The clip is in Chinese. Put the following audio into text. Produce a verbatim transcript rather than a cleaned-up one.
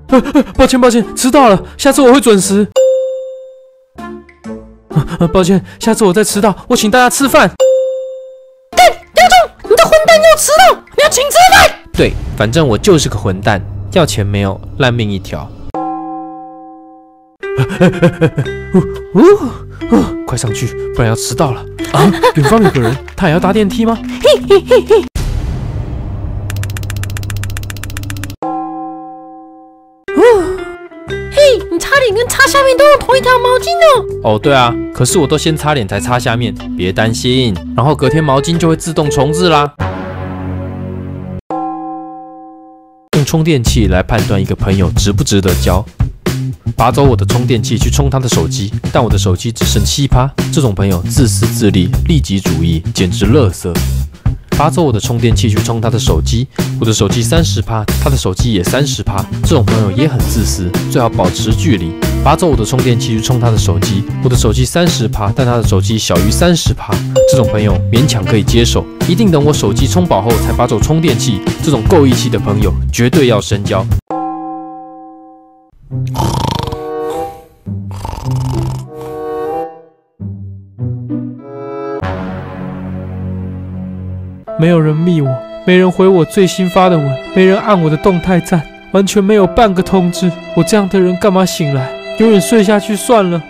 呃呃，抱歉抱歉，迟到了，下次我会准时。呃呃，抱歉，下次我再迟到，我请大家吃饭。 干，刘总，你这混蛋又迟到，你要请吃饭？ 对，反正我就是个混蛋，要钱没有，烂命一条。哦哦哦，快上去，不然要迟到了啊！远方有个人，他也要搭电梯吗？ 嘿嘿嘿嘿。嘿，你擦脸跟擦下面都用同一条毛巾呢。 哦，对啊，可是我都先擦脸才擦下面，别担心，然后隔天毛巾就会自动重置啦。用充电器来判断一个朋友值不值得交。拔走我的充电器去充他的手机，但我的手机只剩七趴，这种朋友自私自利、利己主义，简直垃圾。拔走我的充电器去充他的手机，我的手机三十趴，他的手机也三十趴，这种朋友也很自私，最好保持距离。拔走我的充电器去充他的手机，我的手机三十趴，但他的手机小于三十趴，这种朋友勉强可以接受。一定等我手机充饱后才拔走充电器，这种够义气的朋友绝对要深交。没有人密我，没人回我最新发的文，没人按我的动态赞，完全没有半个通知。我这样的人干嘛醒来？永远睡下去算了。